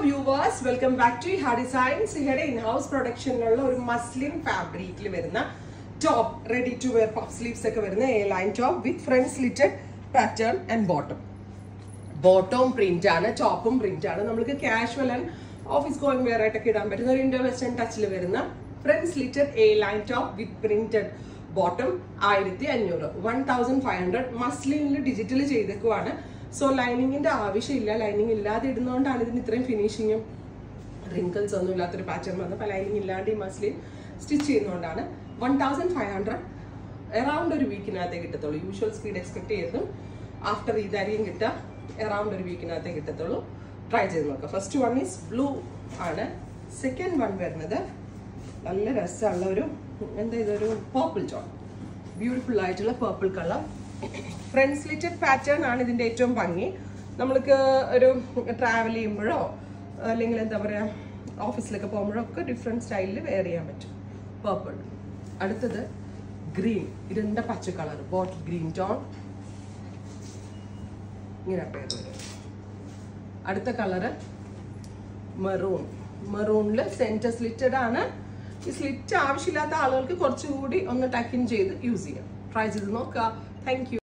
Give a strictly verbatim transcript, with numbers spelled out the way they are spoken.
viewers, welcome back to Iha Designs. Here in-house production ഒരു muslin fabric വരുന്ന top ready to wear puff sleeves ഒക്കെ വരുന്ന A-line top with front slitted pattern and bottom. Bottom print ആണ്, topും print ആണ്. നമുക്ക് casual and office going wear ആയിട്ടൊക്കെ ഇടാൻ പറ്റുന്ന ഒരു Indo western touchൽ വരുന്ന front slitted A-line top with printed bottom ആയിരത്തി അഞ്ഞൂറ് one thousand five hundred muslin digital ചെയ്തേക്കുവാണ്. So lining in the ആവശ്യമില്ല, lining ഇല്ലാതെ ഇടുന്നതുകൊണ്ടാണ് ഇതിന് ഇത്രയും ഫിനിഷിങ്ങും wrinkles ഒന്നും ഇല്ലാത്തൊരു പാറ്റേൺ വന്നത്. അപ്പോൾ ലൈനിങ് ഇല്ലാണ്ട് ഈ മസ്ലിൻ സ്റ്റിച്ച് ചെയ്യുന്നതുകൊണ്ടാണ് one thousand five hundred around ഒരു വീക്കിനകത്തേ കിട്ടത്തുള്ളൂ. യൂഷ്വൽ സ്പീഡ് എക്സ്പെക്ട് ചെയ്തു ആഫ്റ്റർ ഇതായിരിക്കും കിട്ടുക, അറൗണ്ട് ഒരു വീക്കിനകത്തേ കിട്ടത്തുള്ളൂ. ട്രൈ ചെയ്ത് നോക്കാം. ഫസ്റ്റ് വൺ ഈസ് ബ്ലൂ ആണ്. സെക്കൻഡ് വൺ വരുന്നത് നല്ല രസമുള്ള ഒരു എന്താ ഇതൊരു പേർപ്പിൾ ടോൺ, ബ്യൂട്ടിഫുൾ ആയിട്ടുള്ള purple colour. Front slitted pattern ആണ് ഇതിൻ്റെ ഏറ്റവും ഭംഗി. നമ്മൾക്ക് ഒരു ട്രാവൽ ചെയ്യുമ്പോഴോ അല്ലെങ്കിൽ എന്താ പറയുക ഓഫീസിലൊക്കെ പോകുമ്പോഴോ ഒക്കെ ഡിഫറെൻറ്റ് സ്റ്റൈലിൽ വെയർ ചെയ്യാൻ പറ്റും. പേർപ്പിൾ. അടുത്തത് ഗ്രീൻ, ഇരുണ്ട പച്ച കളർ, ബോട്ടിൽ ഗ്രീൻ ടോൺ, ഇങ്ങനെ പേര് വരും. അടുത്ത കളറ് മെറൂൺ. മെറൂണിൽ സെൻറ്റർ സ്ലിറ്റഡ് ആണ്. ഈ സ്ലിറ്റ് ആവശ്യമില്ലാത്ത ആളുകൾക്ക് കുറച്ചുകൂടി ഒന്ന് ടക്കിൻ ചെയ്ത് യൂസ് ചെയ്യാം. ട്രൈ ചെയ്ത് നോക്കുക. Thank U.